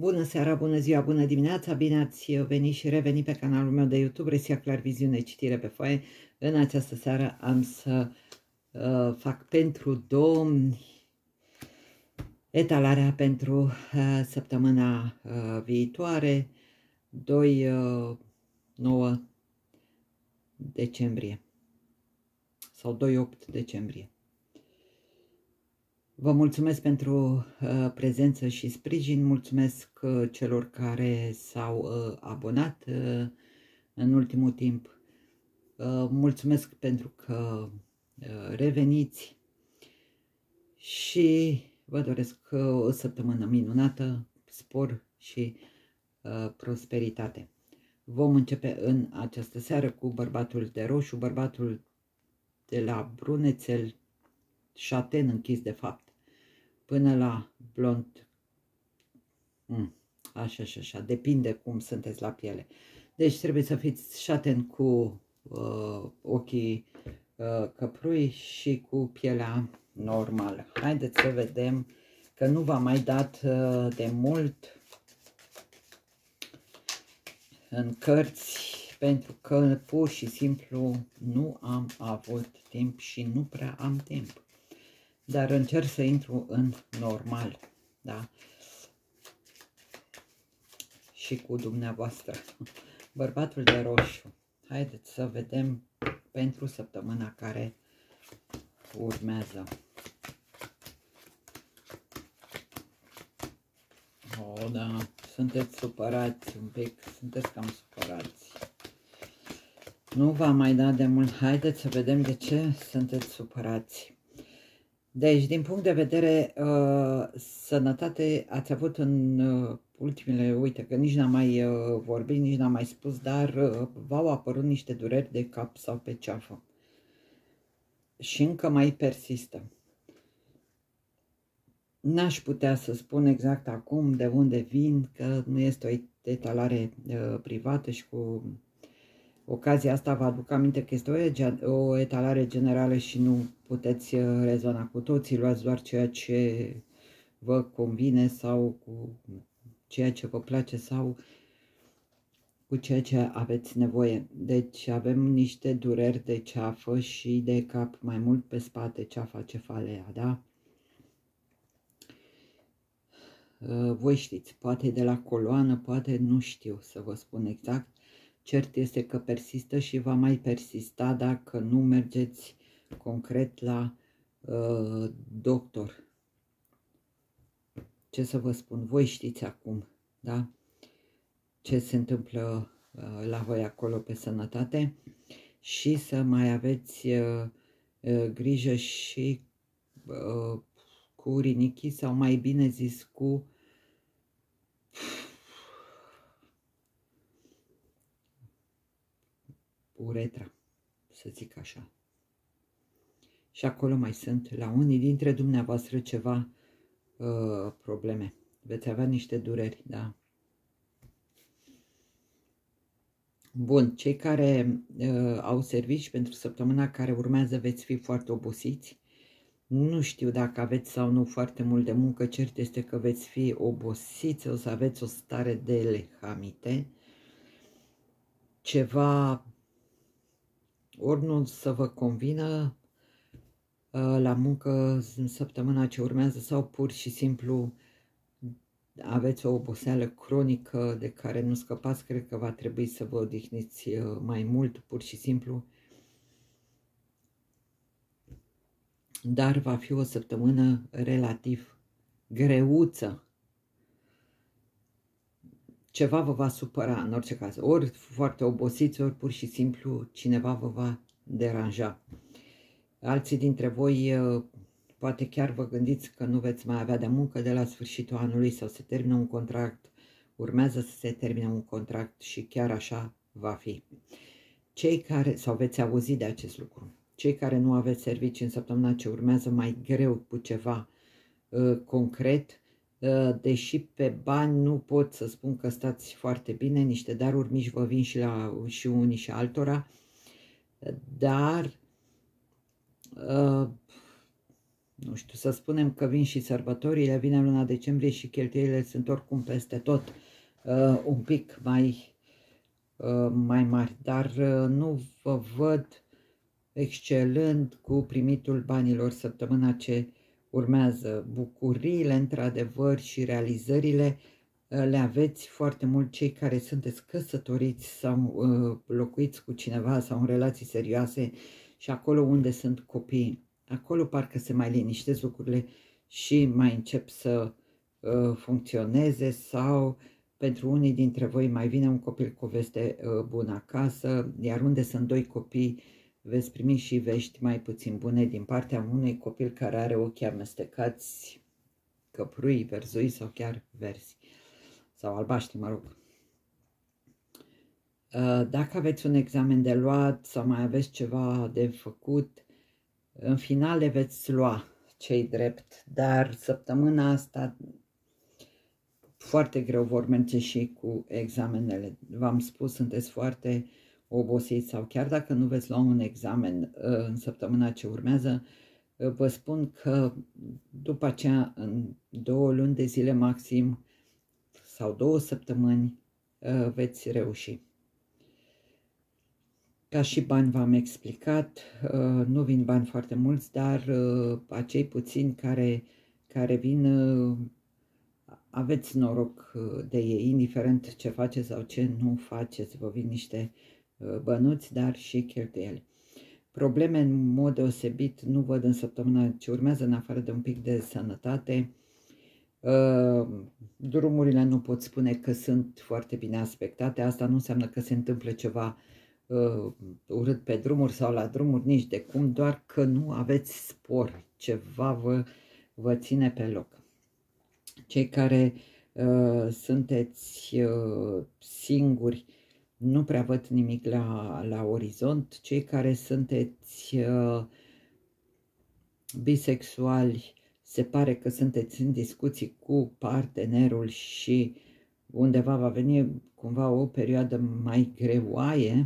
Bună seara, bună ziua, bună dimineața, bine ați venit și revenit pe canalul meu de YouTube, Resia Clarviziune, citire pe foaie. În această seară am să fac pentru domni etalarea pentru săptămâna viitoare, 2-9 decembrie sau 2-8 decembrie. Vă mulțumesc pentru prezență și sprijin, mulțumesc celor care s-au abonat în ultimul timp, mulțumesc pentru că reveniți și vă doresc o săptămână minunată, spor și prosperitate. Vom începe în această seară cu bărbatul de roșu, bărbatul de la brunețel, șaten închis de fapt, până la blond, așa, depinde cum sunteți la piele. Deci trebuie să fiți șaten cu ochii căprui și cu pielea normală. Haideți să vedem, că nu v-am mai dat de mult în cărți, pentru că pur și simplu nu am avut timp și nu prea am timp. Dar încerc să intru în normal, da? Și cu dumneavoastră. Bărbatul de roșu. Haideți să vedem pentru săptămâna care urmează. Da, sunteți supărați un pic, sunteți cam supărați. Nu v-am mai dat de mult. Haideți să vedem de ce sunteți supărați. Deci, din punct de vedere sănătate, ați avut în ultimele, uite că nici n-am mai vorbit, nici n-am mai spus, dar v-au apărut niște dureri de cap sau pe ceafă. Și încă mai persistă. N-aș putea să spun exact acum de unde vin, că nu este o etalare privată și cu ocazia asta vă aduc aminte că este o etalare generală și nu puteți rezona cu toții, luați doar ceea ce vă convine sau cu ceea ce vă place sau cu ceea ce aveți nevoie. Deci avem niște dureri de ceafă și de cap, mai mult pe spate, ceafa, cefalea, da? Voi știți, poate de la coloană, poate nu știu să vă spun exact. Cert este că persistă și va mai persista dacă nu mergeți concret la doctor. Ce să vă spun, voi știți acum, da? Ce se întâmplă la voi acolo pe sănătate și să mai aveți grijă și cu rinichii sau mai bine zis cu uretra, să zic așa. Și acolo mai sunt la unii dintre dumneavoastră ceva probleme. Veți avea niște dureri, da? Bun, cei care au servici pentru săptămâna care urmează veți fi foarte obosiți. Nu știu dacă aveți sau nu foarte mult de muncă, cert este că veți fi obosiți, o să aveți o stare de lehamite. Ceva ori nu să vă convină la muncă în săptămâna ce urmează sau pur și simplu aveți o oboseală cronică de care nu scăpați, cred că va trebui să vă odihniți mai mult, pur și simplu. Dar va fi o săptămână relativ greuță. Ceva vă va supăra în orice caz, ori foarte obosiți, ori pur și simplu cineva vă va deranja. Alții dintre voi poate chiar vă gândiți că nu veți mai avea de muncă de la sfârșitul anului sau se termină un contract, urmează să se termine un contract și chiar așa va fi. Cei care, sau veți auzi de acest lucru, cei care nu aveți servicii în săptămâna ce urmează mai greu cu ceva concret, deși pe bani nu pot să spun că stați foarte bine, niște daruri mici vă vin și unii și altora, dar nu știu, să spunem că vin și sărbătorile, vine luna decembrie și cheltuielile sunt oricum peste tot un pic mai mari, dar nu vă văd excelând cu primitul banilor săptămâna ce urmează. Bucuriile, într-adevăr, și realizările le aveți foarte mult cei care sunteți căsătoriți sau locuiți cu cineva sau în relații serioase și acolo unde sunt copii. Acolo parcă se mai liniștesc lucrurile și mai încep să funcționeze, sau pentru unii dintre voi mai vine un copil cu o veste bună acasă, iar unde sunt doi copii veți primi și vești mai puțin bune din partea unui copil care are ochii amestecați, căprui, verzui sau chiar verzi sau albaștri, mă rog. Dacă aveți un examen de luat sau mai aveți ceva de făcut, în final le veți lua, ce-i drept, dar săptămâna asta foarte greu vor merge și cu examenele. V-am spus, sunteți foarte obosiți, sau chiar dacă nu veți lua un examen în săptămâna ce urmează, vă spun că după aceea, în 2 luni de zile maxim sau 2 săptămâni, veți reuși. Ca și bani v-am explicat, nu vin bani foarte mulți, dar acei puțini care vin, aveți noroc de ei, indiferent ce faceți sau ce nu faceți, vă vin niște bănuți, dar și cheltuieli. Probleme în mod deosebit nu văd în săptămâna ce urmează, în afară de un pic de sănătate. Drumurile nu pot spune că sunt foarte bine aspectate, asta nu înseamnă că se întâmplă ceva urât pe drumuri sau la drumuri, nici de cum, doar că nu aveți spor, ceva vă ține pe loc. Cei care sunteți singuri, nu prea văd nimic la orizont. Cei care sunteți bisexuali, se pare că sunteți în discuții cu partenerul și undeva va veni cumva o perioadă mai greoaie.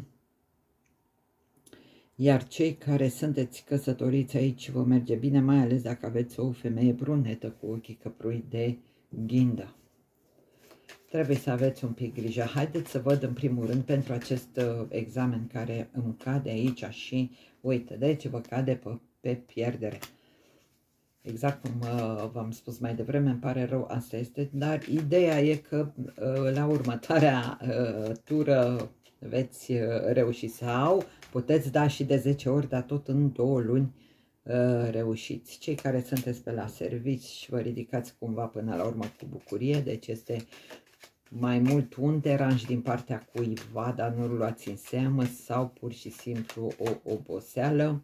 Iar cei care sunteți căsătoriți, aici vă merge bine, mai ales dacă aveți o femeie brunetă cu ochii căprui de ghindă. Trebuie să aveți un pic grijă. Haideți să văd în primul rând pentru acest examen care îmi cade aici și uite, deci vă cade pe pierdere. Exact cum v-am spus mai devreme, îmi pare rău, asta este, dar ideea e că la următoarea tură veți reuși, sau puteți da și de 10 ori, dar tot în 2 luni reușiți. Cei care sunteți pe la servici vă ridicați cumva până la urmă cu bucurie, deci este mai mult un deranj din partea cuiva, dar nu-l luați în seamă, sau pur și simplu o oboseală.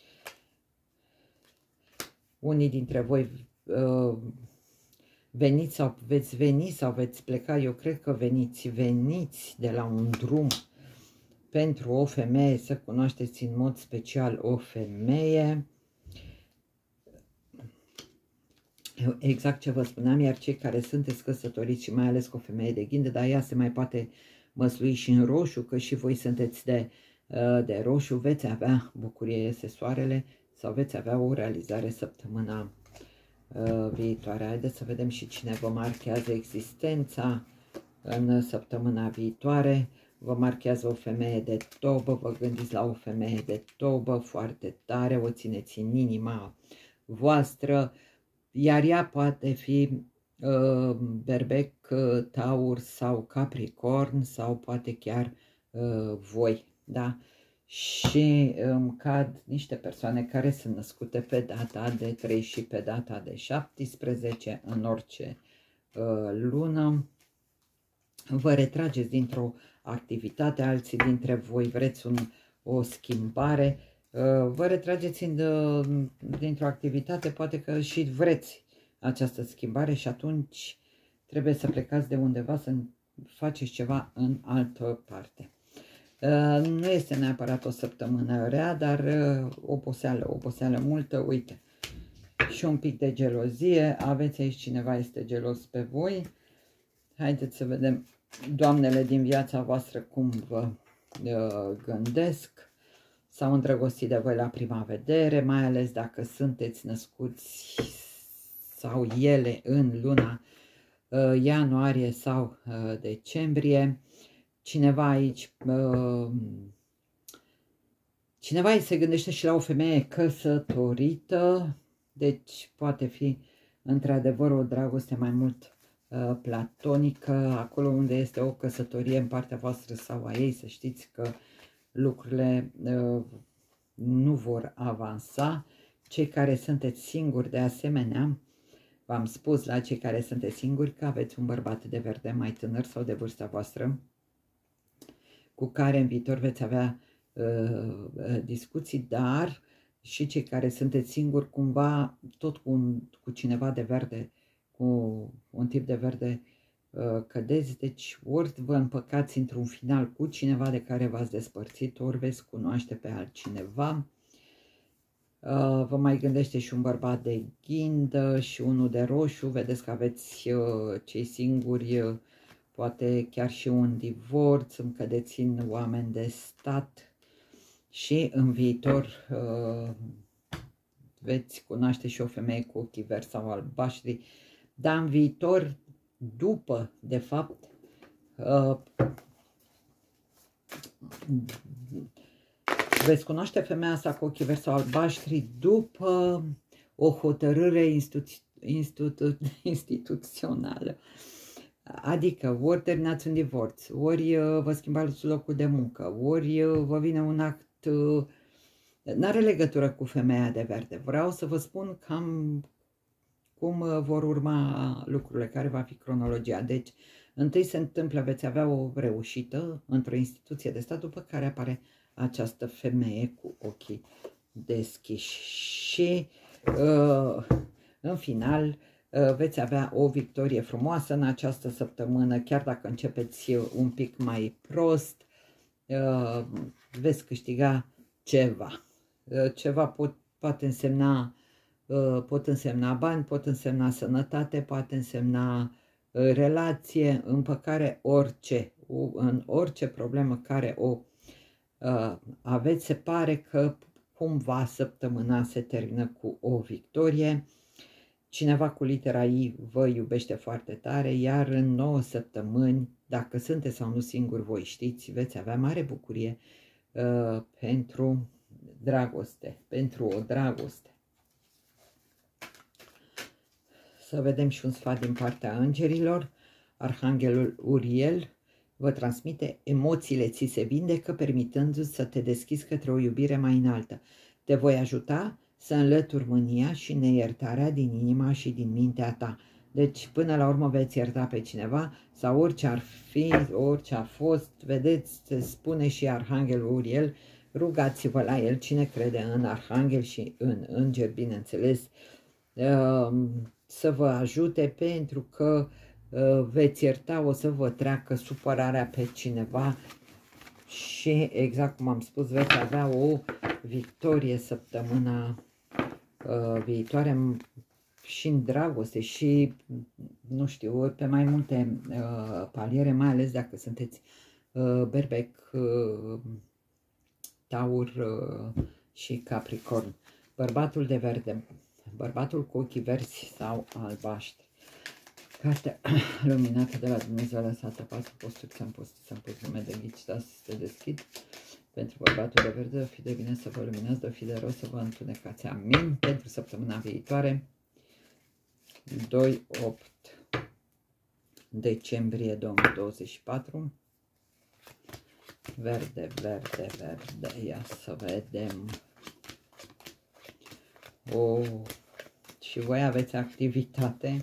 Unii dintre voi veniți sau veți veni sau veți pleca, eu cred că veniți de la un drum pentru o femeie, să cunoașteți în mod special o femeie. Exact ce vă spuneam, iar cei care sunteți căsătoriți și mai ales cu o femeie de ghindă, dar ea se mai poate măslui și în roșu, că și voi sunteți de roșu, veți avea bucurie, iese soarele, sau veți avea o realizare săptămâna viitoare. Haideți să vedem și cine vă marchează existența în săptămâna viitoare. Vă marchează o femeie de tobă, vă gândiți la o femeie de tobă foarte tare, o țineți în inima voastră, iar ea poate fi berbec, taur sau capricorn, sau poate chiar voi, da? Și îmi cad niște persoane care sunt născute pe data de 3 și pe data de 17 în orice lună. Vă retrageți dintr-o activitate, alții dintre voi vreți o schimbare, vă retrageți dintr-o activitate, poate că și vreți această schimbare și atunci trebuie să plecați de undeva să faceți ceva în altă parte. Nu este neapărat o săptămână rea, dar oboseală multă, uite. Și un pic de gelozie, aveți aici cineva este gelos pe voi. Haideți să vedem doamnele din viața voastră cum vă gândesc. s-au îndrăgostit de voi la prima vedere, mai ales dacă sunteți născuți sau ele în luna ianuarie sau decembrie. Cineva aici se gândește și la o femeie căsătorită, deci poate fi într-adevăr o dragoste mai mult platonică, acolo unde este o căsătorie în partea voastră sau a ei, să știți că lucrurile nu vor avansa. Cei care sunteți singuri, de asemenea, v-am spus la cei care sunteți singuri că aveți un bărbat de verde mai tânăr sau de vârsta voastră, cu care în viitor veți avea discuții, dar și cei care sunteți singuri, cumva tot cu cineva de verde, cu un tip de verde cădeți, deci ori vă împăcați într-un final cu cineva de care v-ați despărțit, ori veți cunoaște pe altcineva. Vă mai gândește și un bărbat de ghindă și unul de roșu, vedeți că aveți cei singuri, poate chiar și un divorț, îmi cădeți în oameni de stat și în viitor veți cunoaște și o femeie cu ochii verzi sau albaștri, dar în viitor, după, de fapt, veți cunoaște femeia asta cu ochii verzi sau albaștri după o hotărâre instituțională. Adică ori terminați un divorț, ori vă schimbați locul de muncă, ori vă vine un act, n-are legătură cu femeia de verde. Vreau să vă spun cam cum vor urma lucrurile, care va fi cronologia. Deci, întâi se întâmplă, veți avea o reușită într-o instituție de stat, după care apare această femeie cu ochii deschiși și în final veți avea o victorie frumoasă în această săptămână, chiar dacă începeți un pic mai prost, veți câștiga ceva. Ceva poate însemna, pot însemna bani, pot însemna sănătate, poate însemna relație, împăcare, orice. În orice problemă care o aveți, se pare că cumva săptămâna se termină cu o victorie. Cineva cu litera I vă iubește foarte tare, iar în 9 săptămâni, dacă sunteți sau nu singuri, voi știți, veți avea mare bucurie pentru dragoste, pentru o dragoste. Să vedem și un sfat din partea îngerilor. Arhanghelul Uriel vă transmite: emoțiile ți se vindecă, permitându-ți să te deschizi către o iubire mai înaltă. Te voi ajuta să înlături mânia și neiertarea din inima și din mintea ta. Deci, până la urmă veți ierta pe cineva sau orice ar fi, orice a fost, vedeți, se spune și Arhanghelul Uriel, rugați-vă la el, cine crede în Arhanghel și în îngeri, bineînțeles, să vă ajute, pentru că veți ierta, o să vă treacă supărarea pe cineva și, exact cum am spus, veți avea o victorie săptămâna viitoare și în dragoste și, nu știu, pe mai multe paliere, mai ales dacă sunteți berbec, taur și capricorn. Bărbatul de verde, bărbatul cu ochii verzi sau albaștri. Cartea luminată de la Dumnezeu, lăsată 4 posturi, ți-am pus nume de ghici, da, să se deschid. Pentru bărbatul de verde, fi de bine să vă luminați, de fi de rău să vă întunecați. Amin. Pentru săptămâna viitoare, 2-8 decembrie 2024. Verde, verde, verde. Ia să vedem. Și voi aveți activitate.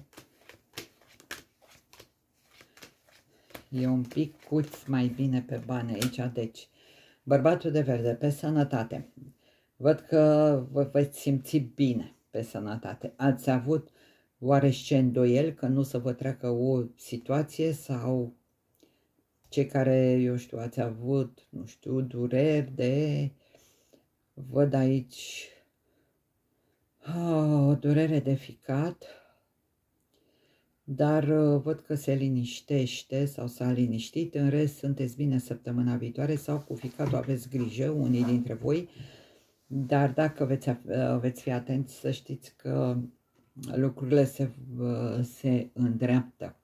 E un pic mai bine pe bani aici, deci bărbatul de verde, pe sănătate. Văd că vă veți simți bine pe sănătate. Ați avut oarește îndoieli că nu să vă treacă o situație sau cei care, eu știu, ați avut, nu știu, dureri de... Văd aici o durere de ficat. dar văd că se liniștește sau s-a liniștit, în rest sunteți bine săptămâna viitoare sau cu ficatul aveți grijă, unii dintre voi, dar dacă veți fi atenți să știți că lucrurile se îndreaptă.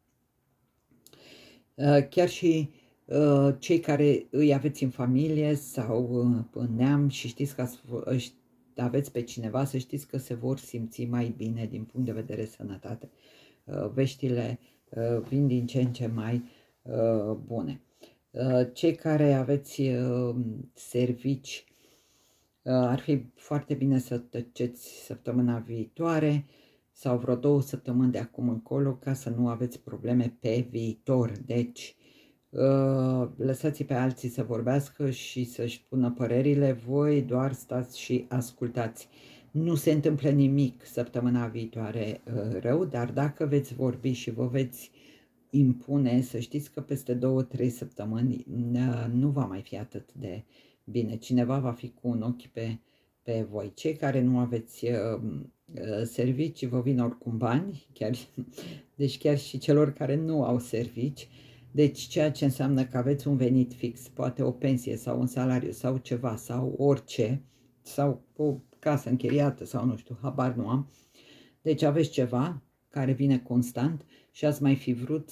Chiar și cei care îi aveți în familie sau în neam și știți că aveți pe cineva, să știți că se vor simți mai bine din punct de vedere sănătate. Veștile vin din ce în ce mai bune. Cei care aveți servici, ar fi foarte bine să tăceți săptămâna viitoare sau vreo 2 săptămâni de acum încolo ca să nu aveți probleme pe viitor. Deci lăsați pe alții să vorbească și să-și pună părerile, voi doar stați și ascultați. Nu se întâmplă nimic săptămâna viitoare rău, dar dacă veți vorbi și vă veți impune, să știți că peste 2-3 săptămâni nu va mai fi atât de bine. Cineva va fi cu un ochi pe voi. Cei care nu aveți servicii, vă vin oricum bani, deci chiar și celor care nu au servici. Deci ceea ce înseamnă că aveți un venit fix, poate o pensie sau un salariu sau ceva sau orice, sau o casă închiriată sau nu știu, habar nu am. Deci aveți ceva care vine constant și ați mai fi vrut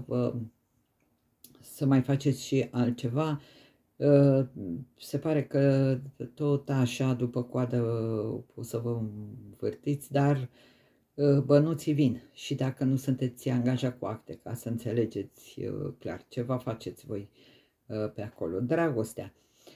să mai faceți și altceva. Se pare că tot așa după coadă o să vă învârtiți, dar bănuții vin și dacă nu sunteți angajați cu acte, ca să înțelegeți clar ce vă faceți voi pe acolo. Dragostea.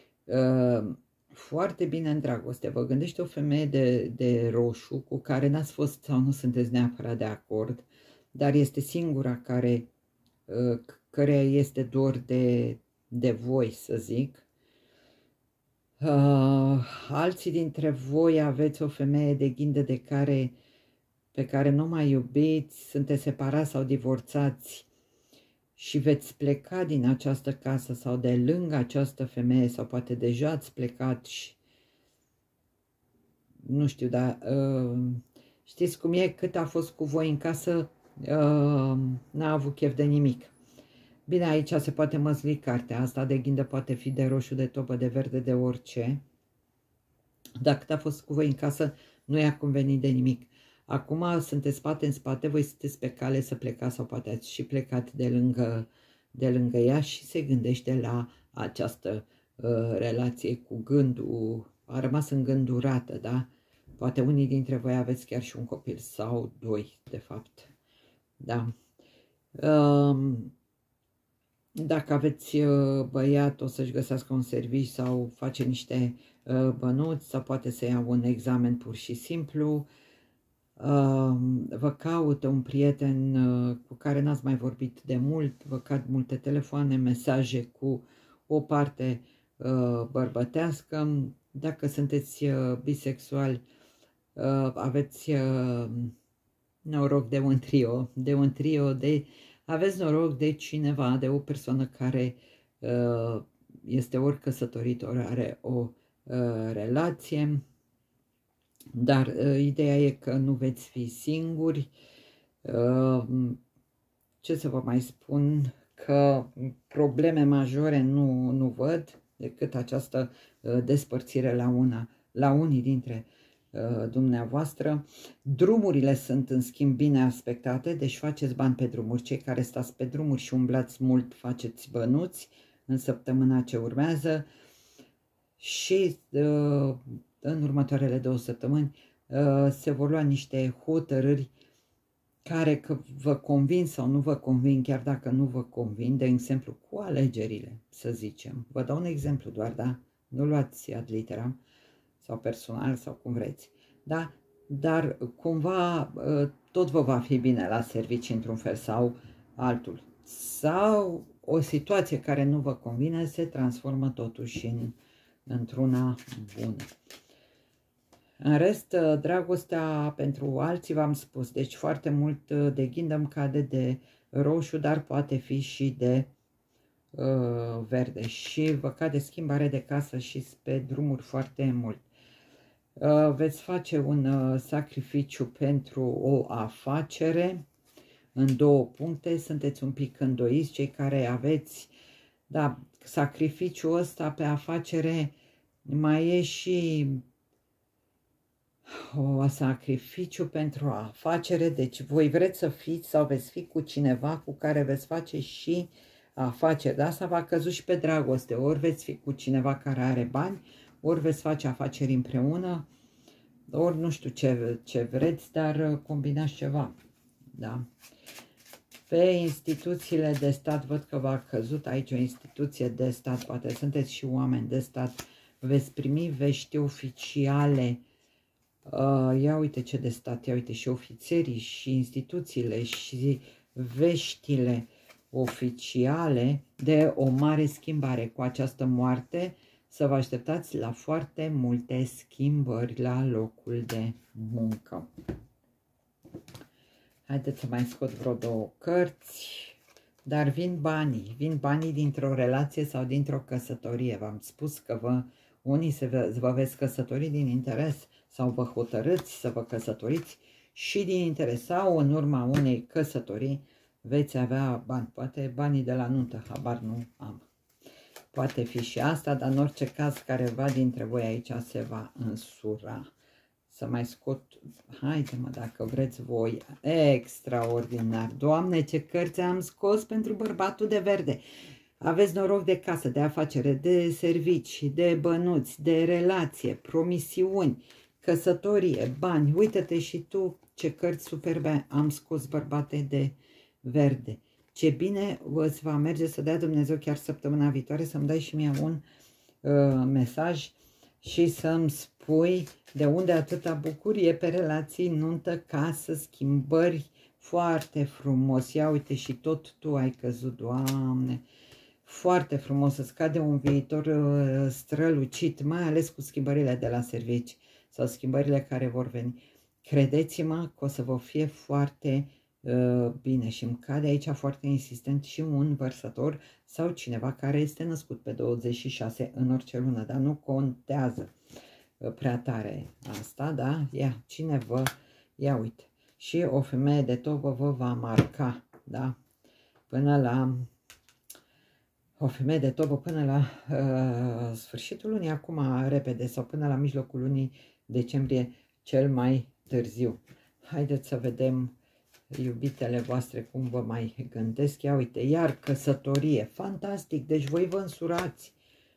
Foarte bine în dragoste. Vă gândește o femeie de roșu cu care n-ați fost sau nu sunteți neapărat de acord, dar este singura care este dor de voi, să zic. Alții dintre voi aveți o femeie de ghindă pe care nu mai iubiți, sunteți separați sau divorțați și veți pleca din această casă sau de lângă această femeie sau poate deja ați plecat și nu știu, dar știți cum e, cât a fost cu voi în casă, n-a avut chef de nimic. Bine, aici se poate măsli cartea asta de ghindă, poate fi de roșu, de topă, de verde, de orice. Dacă cât a fost cu voi în casă, nu i-a convenit de nimic. Acum sunteți spate în spate, voi sunteți pe cale să plecați sau poate ați și plecat de lângă ea și se gândește la această relație cu gândul, a rămas îngândurată, da? Poate unii dintre voi aveți chiar și un copil sau 2, de fapt, da? Dacă aveți băiat, o să-și găsească un serviciu sau face niște bănuți sau poate să ia un examen pur și simplu. Vă caută un prieten cu care n-ați mai vorbit de mult, vă cad multe telefoane, mesaje cu o parte bărbătească. Dacă sunteți bisexuali, aveți noroc de un trio, aveți noroc de cineva, de o persoană care este ori căsătorit, ori are o relație. Dar ideea e că nu veți fi singuri. Ce să vă mai spun? Că probleme majore nu văd decât această despărțire la unii dintre dumneavoastră. Drumurile sunt în schimb bine aspectate, deci faceți bani pe drumuri. Cei care stați pe drumuri și umblați mult faceți bănuți în săptămâna ce urmează și în următoarele 2 săptămâni se vor lua niște hotărâri care că vă convin sau nu vă convin, chiar dacă nu vă convin, de exemplu cu alegerile, să zicem. Vă dau un exemplu doar, da? Nu luați ad literam sau personal sau cum vreți, da? Dar cumva tot vă va fi bine la servicii într-un fel sau altul. Sau o situație care nu vă convine se transformă totuși într-una bună. În rest, dragostea pentru alții v-am spus, deci foarte mult de ghindă îmi cade de roșu, dar poate fi și de verde. Și vă cade schimbare de casă și pe drumuri foarte mult. Veți face un sacrificiu pentru o afacere, în două puncte, sunteți un pic îndoiți, cei care aveți, da, sacrificiul ăsta pe afacere, mai e și o sacrificiu pentru afacere, deci voi vreți să fiți sau veți fi cu cineva cu care veți face și afaceri, da? Asta v-a căzut și pe dragoste, ori veți fi cu cineva care are bani, ori veți face afaceri împreună, ori nu știu ce vreți, dar combinați ceva, da? Pe instituțiile de stat, văd că v-a căzut aici o instituție de stat, poate sunteți și oameni de stat, veți primi vești oficiale. Ia uite ce de stat, ia uite și ofițerii și instituțiile și veștile oficiale de o mare schimbare. Cu această moarte să vă așteptați la foarte multe schimbări la locul de muncă. Haideți să mai scot vreo două cărți. Dar vin banii dintr-o relație sau dintr-o căsătorie. V-am spus că unii vă veți căsători din interes sau vă hotărâți să vă căsătoriți și din interes sau în urma unei căsătorii veți avea bani. Poate banii de la nuntă, habar nu am. Poate fi și asta, dar în orice caz careva dintre voi aici se va însura. Să mai scot, haide mă, dacă vreți voi, extraordinar. Doamne, ce cărți am scos pentru bărbatul de verde. Aveți noroc de casă, de afacere, de servici, de bănuți, de relație, promisiuni, căsătorie, bani. Uită-te și tu ce cărți superbe am scos, bărbate de verde. Ce bine îți va merge să dea Dumnezeu chiar săptămâna viitoare să-mi dai și mie un mesaj și să-mi spui de unde atâta bucurie pe relații, nuntă, casă, schimbări, foarte frumos. Ia uite și tot tu ai căzut, Doamne. Foarte frumos, să-ți cade un viitor strălucit, mai ales cu schimbările de la servici sau schimbările care vor veni. Credeți-mă că o să vă fie foarte bine și îmi cade aici foarte insistent și un vărsător sau cineva care este născut pe 26 în orice lună, dar nu contează prea tare asta, da? Ia uite, și o femeie de tobă vă va marca, da? Până la o femeie de tobă până la sfârșitul lunii, acum repede, sau până la mijlocul lunii decembrie cel mai târziu. Haideți să vedem, iubitele voastre, cum vă mai gândesc. Ia uite, iar căsătorie, fantastic, deci voi vă însurați.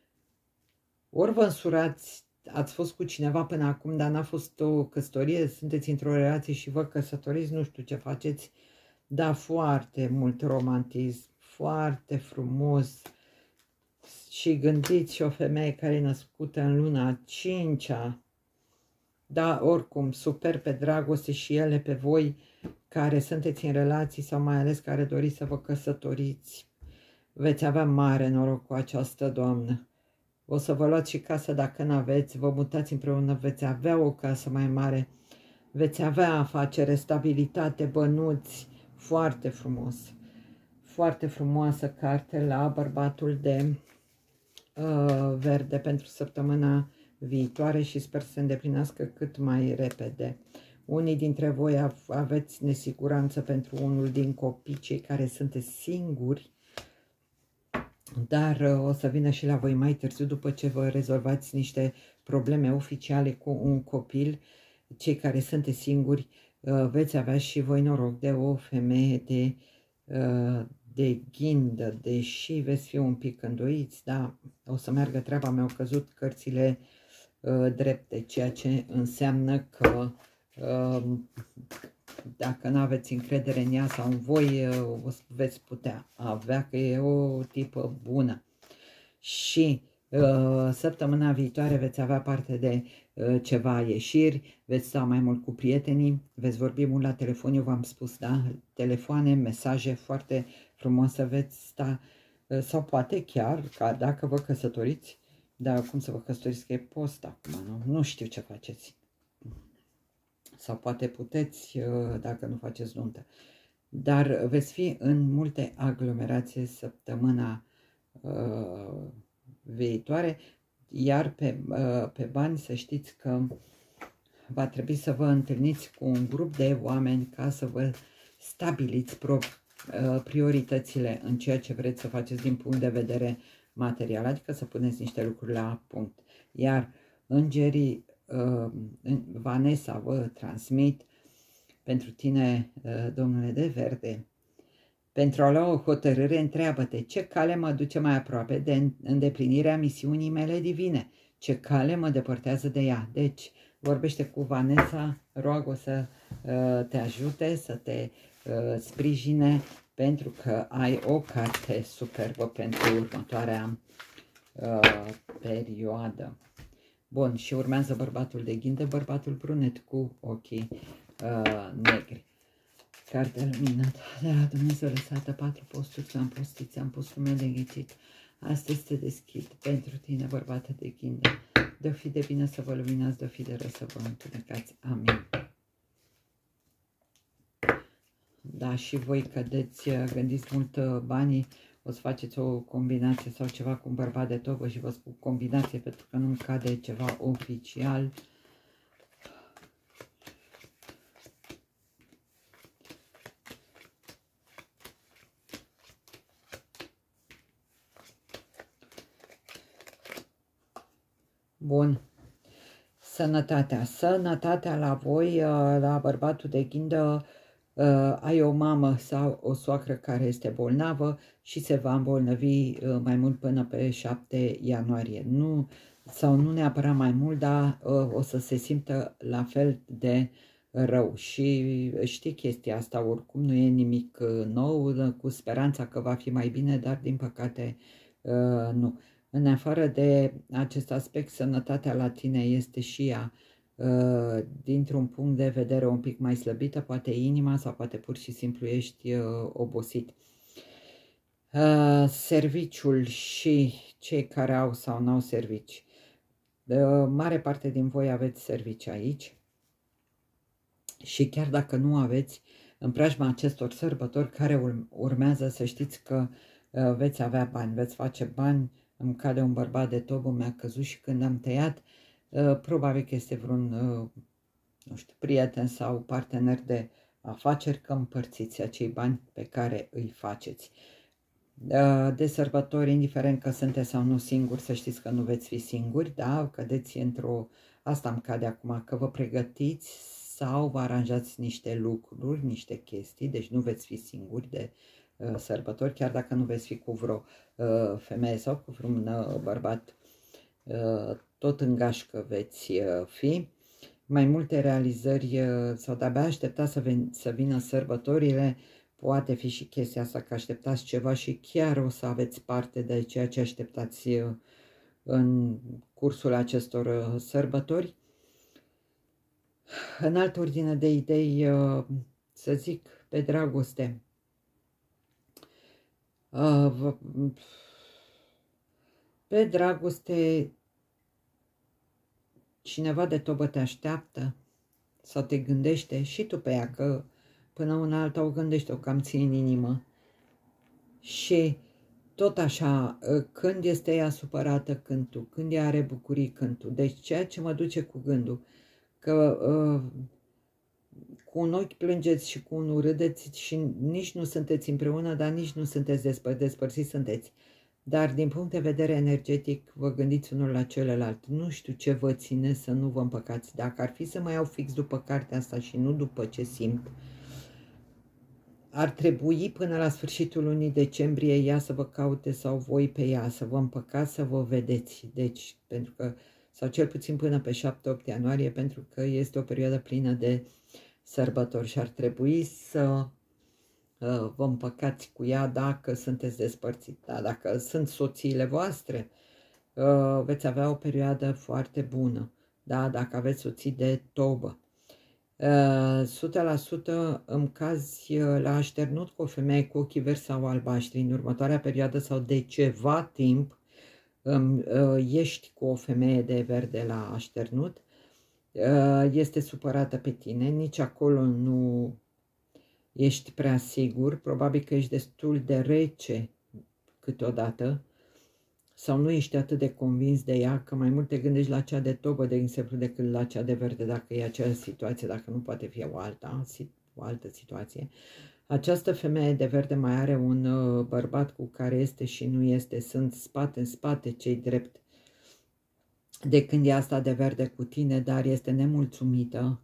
Ori vă însurați, ați fost cu cineva până acum, dar n-a fost o căsătorie, sunteți într-o relație și vă căsătoriți, nu știu ce faceți, dar foarte mult romantism, foarte frumos. Și gândiți și o femeie care e născută în luna 5-a, da, oricum, super pe dragoste și ele pe voi care sunteți în relații sau mai ales care doriți să vă căsătoriți. Veți avea mare noroc cu această doamnă. O să vă luați și casă dacă n-aveți, vă mutați împreună, veți avea o casă mai mare, veți avea afacere, stabilitate, bănuți, foarte frumos. Foarte frumoasă carte la bărbatul de verde pentru săptămâna viitoare și sper să se îndeplinească cât mai repede. Unii dintre voi aveți nesiguranță pentru unul din copii, cei care sunteți singuri, dar o să vină și la voi mai târziu după ce vă rezolvați niște probleme oficiale cu un copil. Cei care sunteți singuri veți avea și voi noroc de o femeie de ghindă, deși veți fi un pic îndoiți, da, o să meargă treaba, mi-au căzut cărțile drepte, ceea ce înseamnă că dacă nu aveți încredere în ea sau în voi, o veți putea avea, că e o tipă bună. Și săptămâna viitoare veți avea parte de ceva ieșiri, veți sta mai mult cu prietenii, veți vorbi mult la telefon, eu v-am spus, da, telefoane, mesaje foarte frumoase veți sta, sau poate chiar, ca dacă vă căsătoriți, dar cum să vă căsătoriți, că e post acum, nu știu ce faceți. Sau poate puteți, dacă nu faceți nuntă. Dar veți fi în multe aglomerații săptămâna viitoare, iar pe bani să știți că va trebui să vă întâlniți cu un grup de oameni ca să vă stabiliți prioritățile în ceea ce vreți să faceți din punct de vedere material, adică să puneți niște lucruri la punct. Iar îngerii, Vanessa, vă transmit pentru tine, domnule de verde, pentru a lua o hotărâre, întreabă-te ce cale mă duce mai aproape de îndeplinirea misiunii mele divine, ce cale mă depărtează de ea. Deci, vorbește cu Vanessa, roagă-o să te ajute, să te sprijine, pentru că ai o carte superbă pentru următoarea perioadă. Bun, și urmează bărbatul de ghindă, bărbatul brunet cu ochii negri. Carte luminată de la Dumnezeu lăsată, 4 posturi, ți-am postit, ți-am pus numele ghicit. Astăzi te deschid pentru tine, bărbate de ghindă. De-o fi de bine să vă luminați, de-o fi de rău să vă întunecați. Amin. Da, și voi cădeți, gândiți mult banii, o să faceți o combinație sau ceva cu un bărbat de tobă și vă spun combinație pentru că nu-mi cade ceva oficial. Bun. Sănătatea. Sănătatea la voi, la bărbatul de ghindă, ai o mamă sau o soacră care este bolnavă și se va îmbolnăvi mai mult până pe 7 ianuarie. Nu, sau nu neapărat mai mult, dar o să se simtă la fel de rău. Și știi chestia asta, oricum nu e nimic nou, cu speranța că va fi mai bine, dar din păcate nu. În afară de acest aspect, sănătatea la tine este și ea dintr-un punct de vedere un pic mai slăbită, poate inima sau poate pur și simplu ești obosit. Serviciul și cei care au sau nu au servici. Mare parte din voi aveți servici aici și chiar dacă nu aveți, în preajma acestor sărbători care urmează, să știți că veți avea bani, veți face bani. Îmi cade un bărbat de tobă, mi-a căzut și când am tăiat, probabil că este vreun, nu știu, prieten sau partener de afaceri, că împărțiți acei bani pe care îi faceți. De sărbători, indiferent că sunteți sau nu singuri, să știți că nu veți fi singuri, da? Cădeți într-o, asta îmi cade acum, că vă pregătiți sau vă aranjați niște lucruri, niște chestii, deci nu veți fi singuri de sărbători, chiar dacă nu veți fi cu vreo femeie sau cu vreun bărbat, tot în gașcă veți fi. Mai multe realizări sau de-abia așteptați să vină sărbătorile, poate fi și chestia asta că așteptați ceva și chiar o să aveți parte de ceea ce așteptați în cursul acestor sărbători. În altă ordine de idei, să zic, pe dragoste. Pe dragoste, cineva de tobă te așteaptă sau te gândește și tu pe ea, că până una alta o gândești, o cam ții în inimă. Și tot așa, când este ea supărată, când tu, când ea are bucurii, când tu. Deci ceea ce mă duce cu gândul, că cu un ochi plângeți și cu unul râdeți și nici nu sunteți împreună, dar nici nu sunteți despărțiți sunteți. Dar din punct de vedere energetic vă gândiți unul la celălalt. Nu știu ce vă ține să nu vă împăcați. Dacă ar fi să mă iau fix după cartea asta și nu după ce simt, ar trebui până la sfârșitul lunii decembrie ea să vă caute sau voi pe ea, să vă împăcați, să vă vedeți. Deci, pentru că, sau cel puțin până pe 7-8 ianuarie, pentru că este o perioadă plină de sărbători și ar trebui să vă împăcați cu ea dacă sunteți despărțiți. Da? Dacă sunt soțiile voastre, veți avea o perioadă foarte bună. Da? Dacă aveți soții de tobă. 100% îmi cazi la așternut cu o femeie cu ochii verzi sau albaștri în următoarea perioadă sau de ceva timp ești cu o femeie de verde la așternut, este supărată pe tine, nici acolo nu ești prea sigur, probabil că ești destul de rece câteodată sau nu ești atât de convins de ea, că mai mult te gândești la cea de tobă, de exemplu, decât la cea de verde, dacă e aceeași situație, dacă nu poate fi o altă situație. Această femeie de verde mai are un bărbat cu care este și nu este, sunt spate în spate, cei drept, de când e asta de verde cu tine, dar este nemulțumită.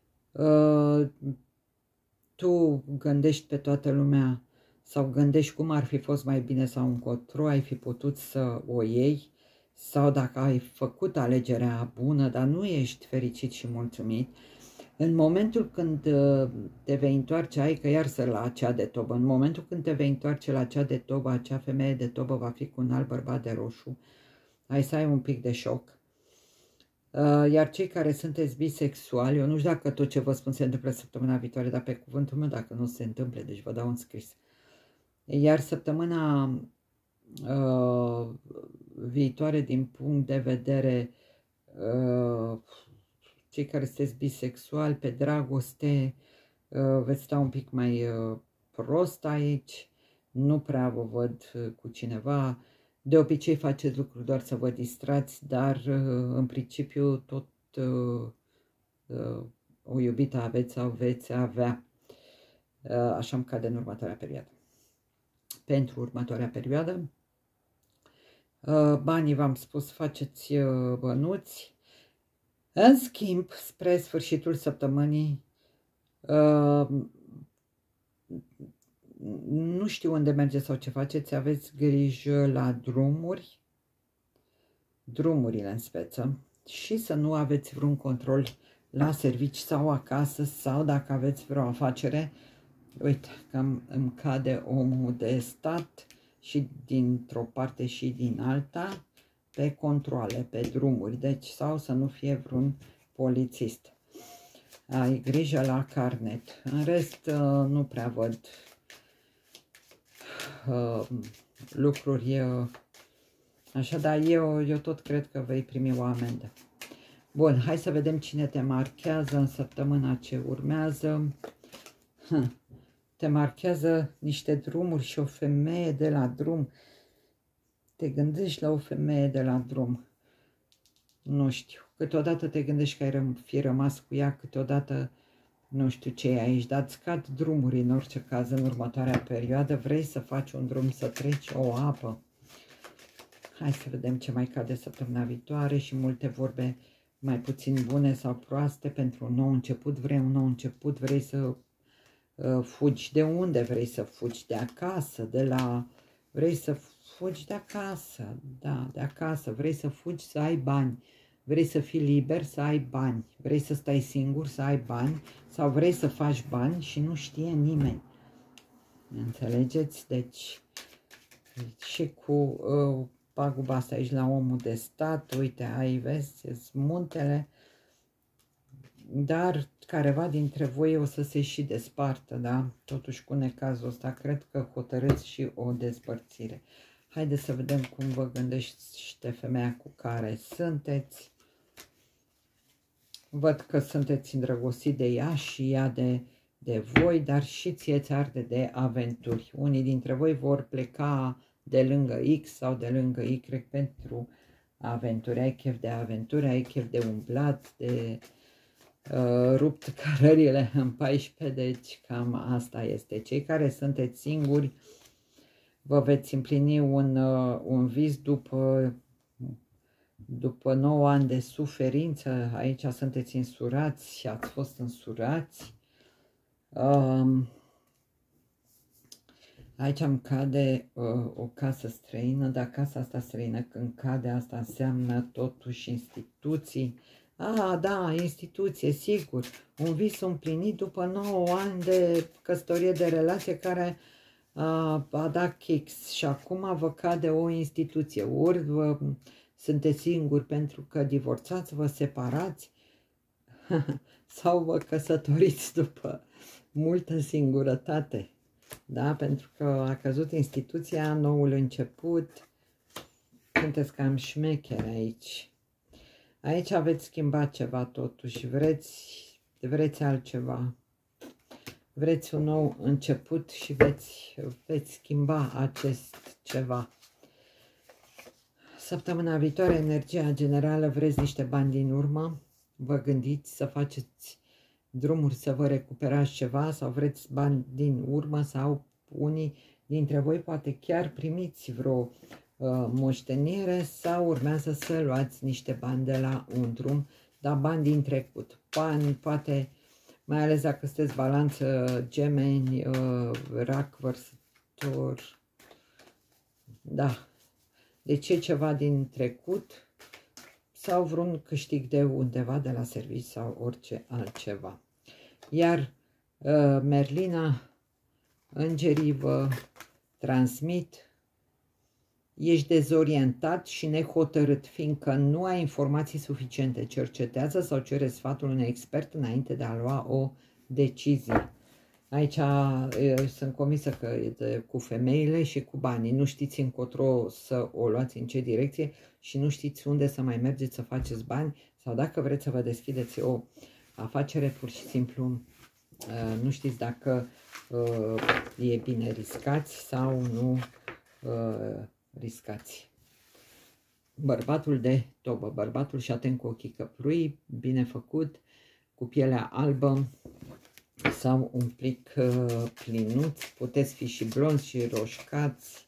Tu gândești pe toată lumea sau gândești cum ar fi fost mai bine sau încotro ai fi putut să o iei sau dacă ai făcut alegerea bună, dar nu ești fericit și mulțumit. În momentul când te vei întoarce, ai că iar să la cea de tobă, în momentul când te vei întoarce la cea de tobă, acea femeie de tobă va fi cu un alt bărbat de roșu, ai să ai un pic de șoc. Iar cei care sunteți bisexuali, eu nu știu dacă tot ce vă spun se întâmplă săptămâna viitoare, dar pe cuvântul meu dacă nu se întâmplă, deci vă dau un scris. Iar săptămâna viitoare din punct de vedere cei care sunteți bisexuali, pe dragoste, veți sta un pic mai prost aici, nu prea vă văd cu cineva, de obicei faceți lucruri doar să vă distrați, dar în principiu tot o iubită aveți sau veți avea, așa îmi cade în următoarea perioadă. Pentru următoarea perioadă, banii v-am spus, faceți bănuți. În schimb, spre sfârșitul săptămânii, nu știu unde mergeți sau ce faceți, aveți grijă la drumuri, drumurile în speță, și să nu aveți vreun control la servici sau acasă, sau dacă aveți vreo afacere. Uite, că îmi cade omul de stat și dintr-o parte și din alta, pe controale, pe drumuri, deci sau să nu fie vreun polițist. Ai grijă la carnet. În rest, nu prea văd lucruri așa, dar eu tot cred că vei primi o amendă. Bun, hai să vedem cine te marchează în săptămâna ce urmează. Te marchează niște drumuri și o femeie de la drum. Te gândești la o femeie de la drum. Nu știu. Câteodată te gândești că ai fi rămas cu ea, câteodată nu știu ce e aici, dar îți cad drumuri în orice caz în următoarea perioadă. Vrei să faci un drum, să treci o apă. Hai să vedem ce mai cade săptămâna viitoare și multe vorbe mai puțin bune sau proaste pentru un nou început. Vrei un nou început, vrei să fugi. De unde vrei să fugi? De acasă, de la... Vrei să fugi de acasă, da, de acasă. Vrei să fugi să ai bani. Vrei să fii liber, să ai bani. Vrei să stai singur, să ai bani. Sau vrei să faci bani și nu știe nimeni. Înțelegeți? Deci, și cu paguba asta aici la omul de stat, uite, ai, vezi, muntele, dar careva dintre voi o să se și despartă, da? Totuși, cu necazul ăsta, cred că hotărâți și o despărțire. Haideți să vedem cum vă gândește femeia cu care sunteți. Văd că sunteți îndrăgostit de ea și ea de voi, dar și ție ți arde de aventuri. Unii dintre voi vor pleca de lângă X sau de lângă Y pentru aventuri. Ai chef de aventuri, ai chef de umblat, de rupt cărările în 14, deci cam asta este. Cei care sunteți singuri, vă veți împlini un vis după 9 ani de suferință. Aici sunteți însurați și ați fost însurați. Aici îmi cade o casă străină, dar casa asta străină când cade, asta înseamnă totuși instituții. Da, instituție, sigur. Un vis împlinit după 9 ani de căsătorie, de relație care a dat kicks și acum vă cade o instituție. Ori sunteți singuri pentru că divorțați, vă separați sau vă căsătoriți după multă singurătate. Da, pentru că a căzut instituția, noul început, sunteți cam șmecheri aici. Aici veți schimba ceva totuși, vreți altceva. Vreți un nou început și veți schimba acest ceva. Săptămâna viitoare, energia generală, vreți niște bani din urmă, vă gândiți să faceți drumuri să vă recuperați ceva sau vreți bani din urmă sau unii dintre voi poate chiar primiți vreo moștenire sau urmează să luați niște bani de la un drum, dar bani din trecut. Bani poate, mai ales dacă sunteți balanță, gemeni, rac, vărsător, da, deci e ceva din trecut sau vreun câștig de undeva de la serviciu sau orice altceva. Iar Merlina, îngerii vă transmit: ești dezorientat și nehotărât, fiindcă nu ai informații suficiente. Cercetează sau cere sfatul unui expert înainte de a lua o decizie. Aici sunt convinsă că e cu femeile și cu banii. Nu știți încotro să o luați, în ce direcție, și nu știți unde să mai mergeți să faceți bani, sau dacă vreți să vă deschideți o afacere, pur și simplu nu știți dacă e bine riscați sau nu riscați. Bărbatul de tobă, bărbatul și atent cu ochii căprui, bine făcut, cu pielea albă sau un plic plinuț, puteți fi și blonzi și roșcați.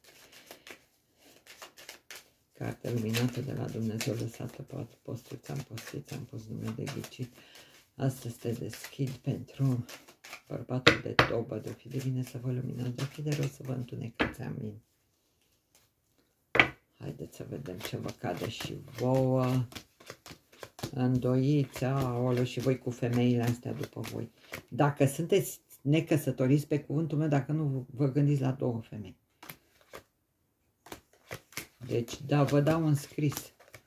Carte luminată de la Dumnezeu, lăsată pe postul, ți-am pus nume de ghicit. Astăzi te deschid pentru bărbatul de tobă, de-o fi de bine să vă luminați, de-o fi de rău să vă întunecați, amin. Haideți să vedem ce vă cade și vouă. Îndoiți, aoleu, și voi cu femeile astea după voi. Dacă sunteți necăsătoriți, pe cuvântul meu, dacă nu vă gândiți la două femei. Deci, da, vă dau un scris.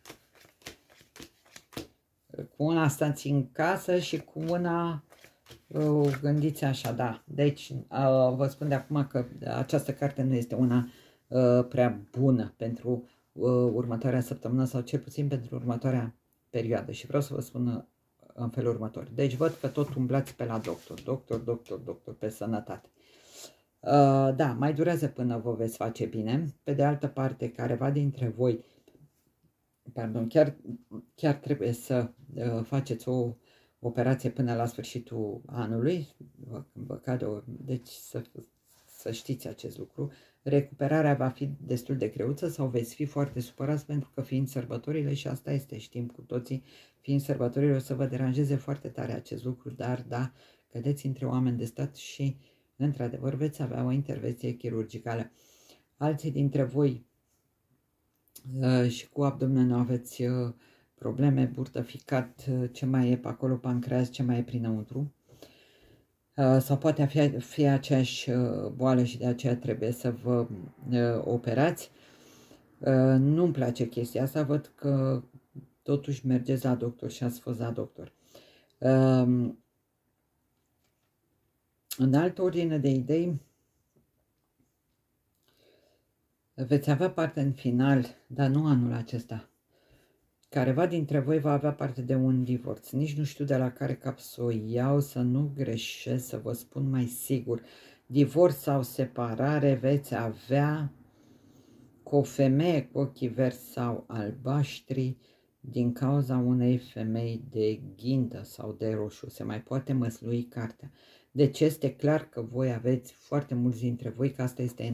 Cu una stați în casă și cu una gândiți așa, da. Deci, vă spun de acum că această carte nu este una prea bună pentru următoarea săptămână sau cel puțin pentru următoarea perioadă. Și vreau să vă spun în felul următor. Deci văd că tot umblați pe la doctor, pe sănătate. Da, mai durează până vă veți face bine. Pe de altă parte, careva dintre voi, pardon, chiar trebuie să faceți o operație până la sfârșitul anului. Vă cade deci să știți acest lucru. Recuperarea va fi destul de greuță sau veți fi foarte supărați pentru că fiind sărbătorile, și asta este, știm cu toții, fiind sărbătorile o să vă deranjeze foarte tare acest lucru, dar da, cădeți între oameni de stat și într-adevăr veți avea o intervenție chirurgicală. Alții dintre voi și cu abdomenul aveți probleme, burtă, ficat, ce mai e pe acolo, pancreas, ce mai e prinăuntru. Sau poate fi aceeași boală și de aceea trebuie să vă operați. Nu-mi place chestia asta, văd că totuși mergeți la doctor și ați fost la doctor. În altă ordine de idei, veți avea parte în final, dar nu anul acesta. Careva dintre voi va avea parte de un divorț. Nici nu știu de la care cap să o iau, să nu greșesc, să vă spun mai sigur. Divorț sau separare veți avea cu o femeie cu ochii verzi sau albaștri din cauza unei femei de ghintă sau de roșu. Se mai poate măslui cartea. Deci este clar că voi aveți foarte mulți dintre voi, că asta este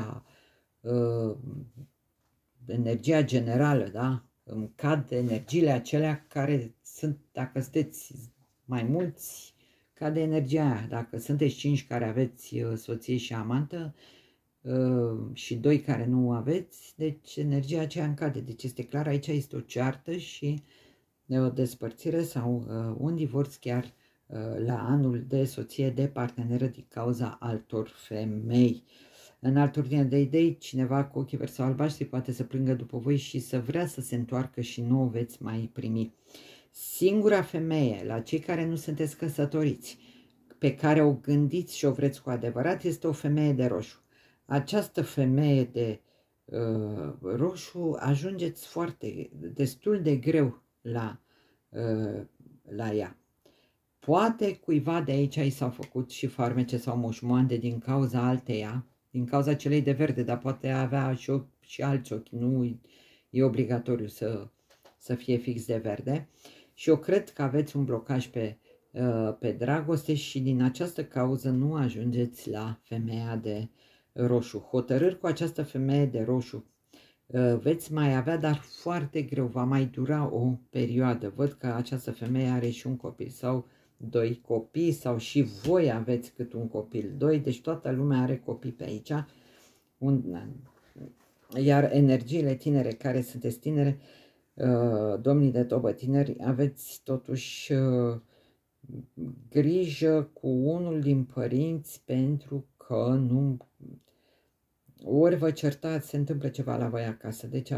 energia generală, da? Îmi cad energiile acelea care sunt, dacă sunteți mai mulți, cade energia aia. Dacă sunteți 5 care aveți soție și amantă și 2 care nu aveți, deci energia aceea îmi cade. Deci este clar, aici este o ceartă și o despărțire sau un divorț chiar la anul de soție, de parteneră din cauza altor femei. În altă ordine de idei, cineva cu ochii verzi sau albaștri poate să plângă după voi și să vrea să se întoarcă și nu o veți mai primi. Singura femeie, la cei care nu sunteți căsătoriți, pe care o gândiți și o vreți cu adevărat, este o femeie de roșu. Această femeie de roșu ajungeți destul de greu la ea. Poate cuiva de aici i s-au făcut și farmece sau moșmoande din cauza alteia, din cauza celei de verde, dar poate avea și alți ochi, nu e obligatoriu să fie fix de verde. Și eu cred că aveți un blocaj pe pe dragoste și din această cauză nu ajungeți la femeia de roșu. Hotărâri cu această femeie de roșu veți mai avea, dar foarte greu, va mai dura o perioadă. Văd că această femeie are și un copil sau doi copii sau și voi aveți cât un copil, doi, deci toată lumea are copii pe aici. Iar energiile tinere, care sunteți tinere, domnii de tobă tineri, aveți totuși grijă cu unul din părinți, pentru că nu, ori vă certați, se întâmplă ceva la voi acasă, deci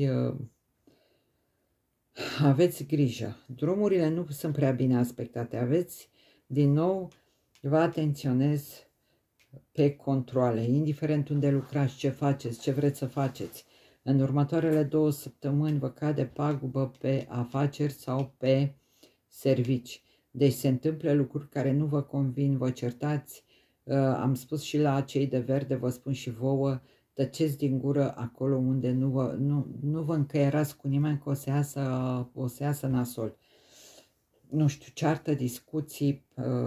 aveți grijă. Drumurile nu sunt prea bine aspectate, aveți, din nou, vă atenționez pe controle, indiferent unde lucrați, ce faceți, ce vreți să faceți. În următoarele 2 săptămâni vă cade pagubă pe afaceri sau pe servici. Deci se întâmplă lucruri care nu vă convin, vă certați. Am spus și la cei de verde, vă spun și vouă, tăceți din gură acolo unde nu vă încăierați cu nimeni, că o să iasă nasol. Nu știu, ceartă, discuții,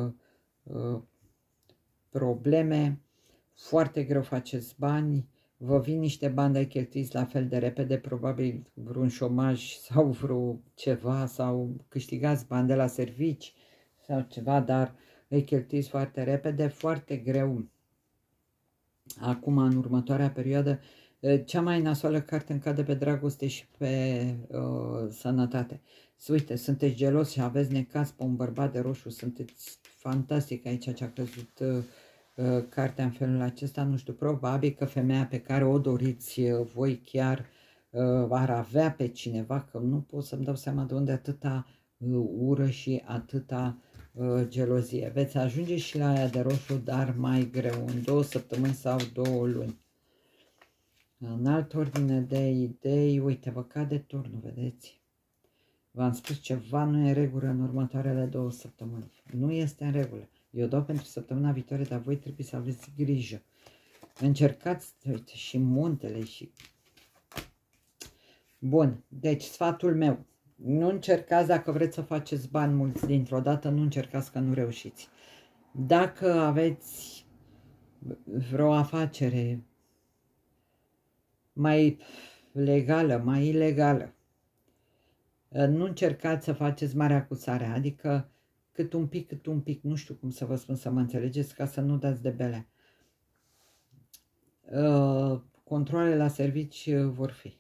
probleme, foarte greu faceți bani, vă vin niște bani de cheltuiți la fel de repede, probabil vreun șomaj sau vreo ceva, sau câștigați bani de la servici sau ceva, dar îi cheltuiți foarte repede, foarte greu. Acum, în următoarea perioadă, cea mai nasoală carte îmi cade pe dragoste și pe sănătate. Uite, sunteți gelos și aveți necaz pe un bărbat de roșu, sunteți fantastic aici ce a căzut cartea în felul acesta, nu știu, probabil că femeia pe care o doriți voi chiar ar avea pe cineva, că nu pot să-mi dau seama de unde atâta ură și atâta gelozie. Veți ajunge și la aia de roșu, dar mai greu, în 2 săptămâni sau 2 luni. În altă ordine de idei, uite, vă cade turnul, vedeți? V-am spus, ceva nu e în regulă în următoarele 2 săptămâni. Nu este în regulă. Eu dau pentru săptămâna viitoare, dar voi trebuie să aveți grijă. Încercați, uite, și muntele și... Bun, deci sfatul meu. Nu încercați, dacă vreți să faceți bani mulți dintr-o dată, nu încercați, că nu reușiți. Dacă aveți vreo afacere mai legală, mai ilegală, nu încercați să faceți mare acuzare, adică cât un pic, nu știu cum să vă spun, să mă înțelegeți, ca să nu dați de belea. Controlele la servici vor fi.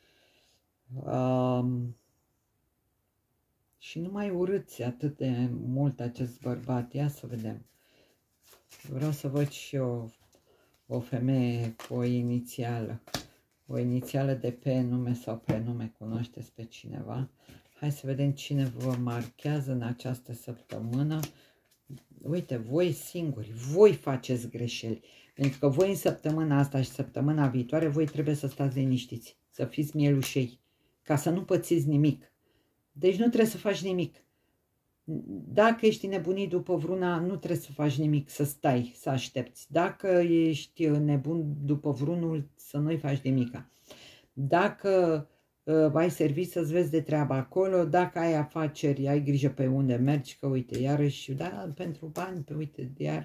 Și nu mai urâți atât de mult acest bărbat. Ia să vedem. Vreau să văd și eu o femeie cu o inițială. O inițială de pe nume sau prenume. Cunoașteți pe cineva? Hai să vedem cine vă marchează în această săptămână. Uite, voi singuri, voi faceți greșeli. Pentru că voi în săptămâna asta și săptămâna viitoare, voi trebuie să stați liniștiți, să fiți mielușei, ca să nu pățiți nimic. Deci nu trebuie să faci nimic. Dacă ești nebunit după vreuna, nu trebuie să faci nimic, să stai, să aștepți. Dacă ești nebun după vreunul, să nu-i faci nimica. Dacă ai servici, să-ți vezi de treaba acolo. Dacă ai afaceri, ai grijă pe unde mergi, că uite, iarăși, da, pentru bani, uite, iar...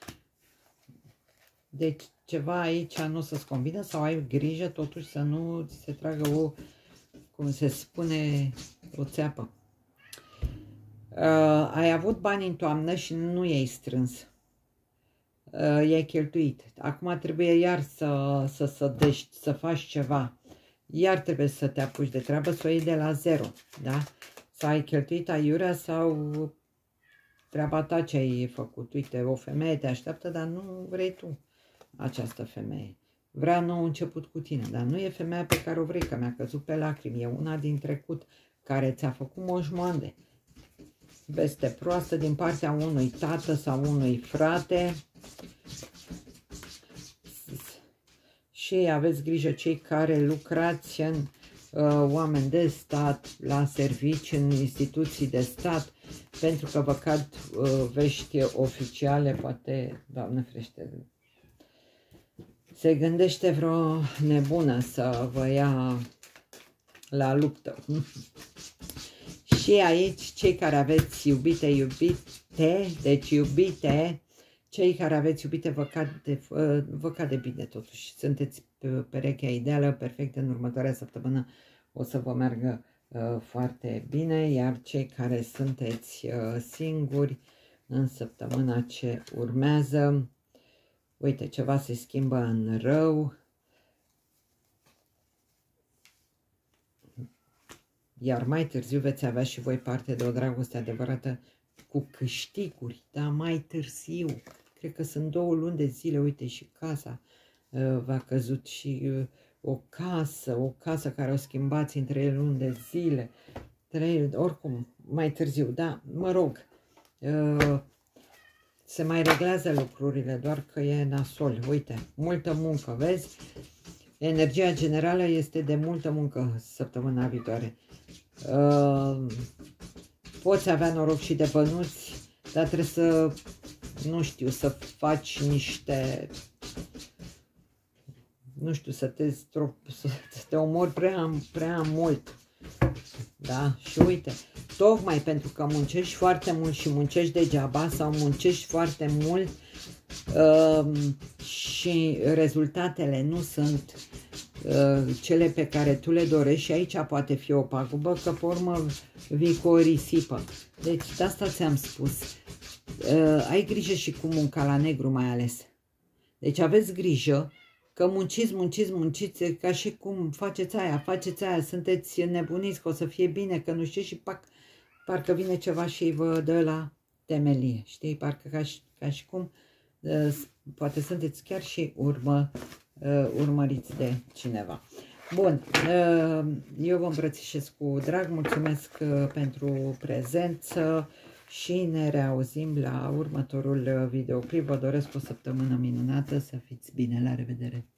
Deci ceva aici nu o să-ți convină, sau ai grijă totuși să nu ți se tragă o, cum se spune, o țeapă. Ai avut bani în toamnă și nu i-ai strâns. I-ai cheltuit. Acum trebuie iar să sădești, să faci ceva. Iar trebuie să te apuci de treabă, să o iei de la zero. Da? Să ai cheltuit aiurea sau treaba ta ce ai făcut. Uite, o femeie te așteaptă, dar nu vrei tu această femeie. Vrea nou început cu tine, dar nu e femeia pe care o vrei, că mi-a căzut pe lacrimi. E una din trecut care ți-a făcut moșmoande. Veste proastă din partea unui tată sau unui frate. Și aveți grijă cei care lucrați în oameni de stat, la servicii, în instituții de stat, pentru că vă cad vești oficiale, poate, Doamne ferește, se gândește vreo nebună să vă ia la luptă. Și aici, cei care aveți iubite, deci iubite, cei care aveți iubite vă cade bine totuși. Sunteți pe perechea ideală, perfect, în următoarea săptămână o să vă meargă foarte bine, iar cei care sunteți singuri în săptămâna ce urmează, uite, ceva se schimbă în rău, iar mai târziu veți avea și voi parte de o dragoste adevărată cu câștiguri, dar mai târziu, cred că sunt 2 luni de zile, uite, și casa v-a căzut și o casă care o schimbați în 3 luni de zile, oricum, mai târziu, da, mă rog, se mai reglează lucrurile, doar că e nasol, uite, multă muncă, vezi? Energia generală este de multă muncă săptămâna viitoare. Poți avea noroc și de bănuți, dar trebuie să, nu știu, să faci niște, nu știu, să te omori prea mult. Da? Și uite, tocmai pentru că muncești foarte mult și muncești degeaba sau muncești foarte mult și rezultatele nu sunt cele pe care tu le dorești, și aici poate fi o pagubă, că pe urmă vii cu o risipă. Deci de asta ți-am spus, ai grijă și cu munca la negru mai ales. Deci aveți grijă că munciți, ca și cum faceți aia, sunteți nebuniți că o să fie bine, că nu știu, și parcă vine ceva și vă dă la temelie, știi, parcă ca și cum poate sunteți chiar și urmăriți de cineva. Bun, eu vă îmbrățișez cu drag, mulțumesc pentru prezență și ne reauzim la următorul videoclip. Vă doresc o săptămână minunată, să fiți bine, la revedere!